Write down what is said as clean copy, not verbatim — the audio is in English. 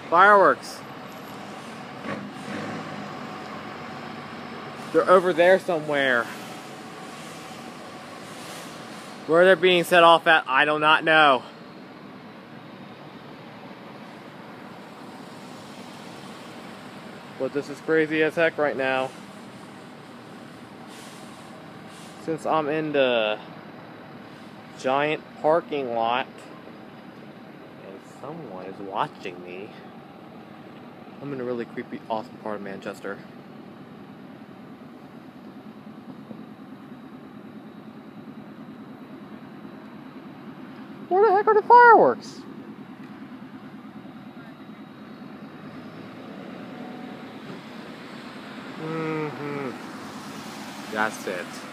Fireworks. They're over there somewhere. Where they're being set off at, I do not know. But this is crazy as heck right now. Since I'm in the giant parking lot and someone is watching me, I'm in a really creepy, awesome part of Manchester. Where the heck are the fireworks? That's it.